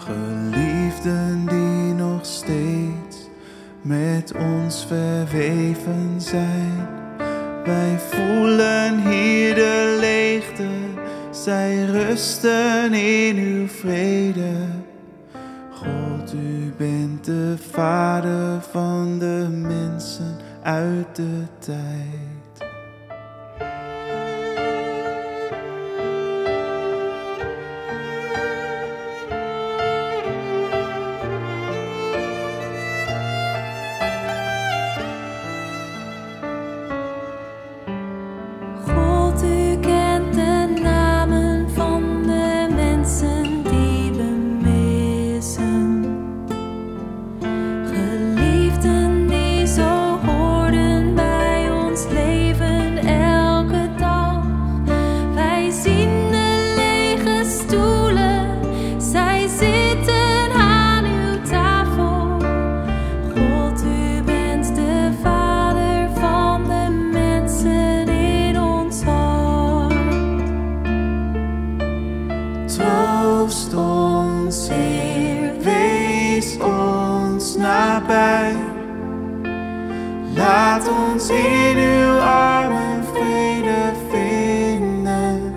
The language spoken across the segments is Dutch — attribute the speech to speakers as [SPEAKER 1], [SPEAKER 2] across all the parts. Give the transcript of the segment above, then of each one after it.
[SPEAKER 1] Geliefden die nog steeds met ons verweven zijn. Wij voelen hier de leegte, zij rusten in uw vrede. God, u bent de Vader van de mensen uit de tijd. Troost ons, Heer, wees ons nabij. Laat ons in uw armen vrede vinden.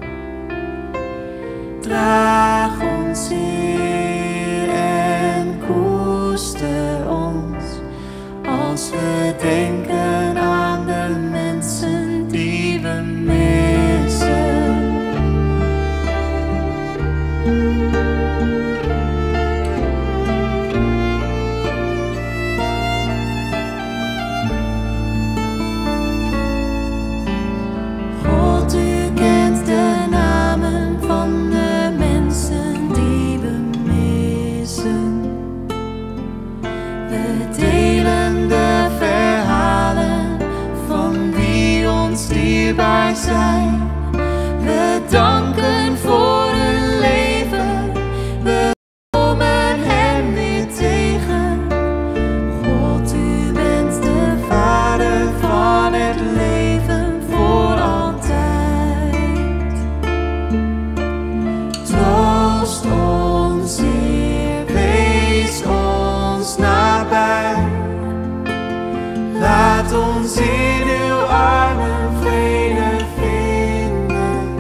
[SPEAKER 1] Draag ons, Heer, en koester ons als we denken aan de mensen die we missen. God, u kent de namen van de mensen die we missen. We delen de verhalen van wie ons dierbaar zijn. We danken voor hun leven, we komen hen weer tegen. God, u bent de Vader van het leven voor altijd. Troost ons, Heer, wees ons nabij. Laat ons in uw armen vrede vinden.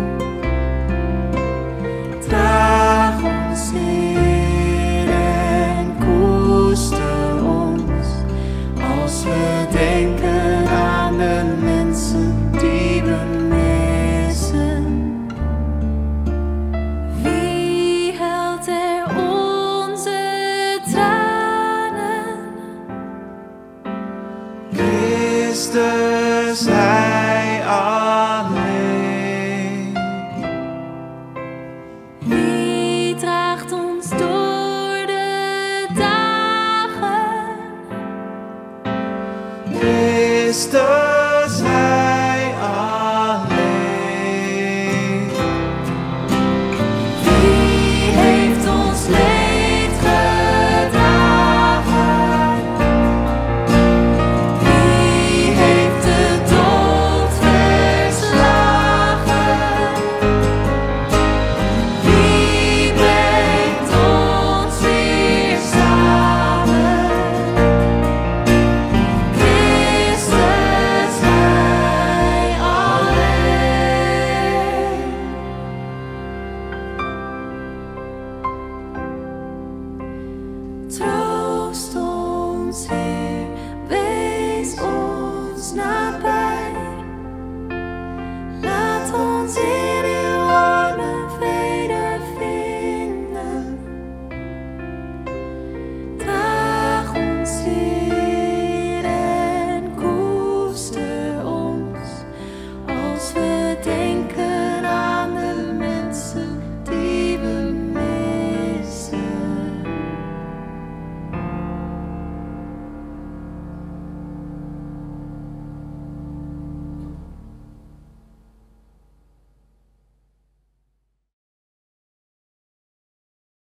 [SPEAKER 1] Draag ons, Heer, en koester ons als we denken aan de mensen die we missen. Wie helpt er onze tranen? Christus, hij alleen. Wie draagt ons door de dagen? Christus.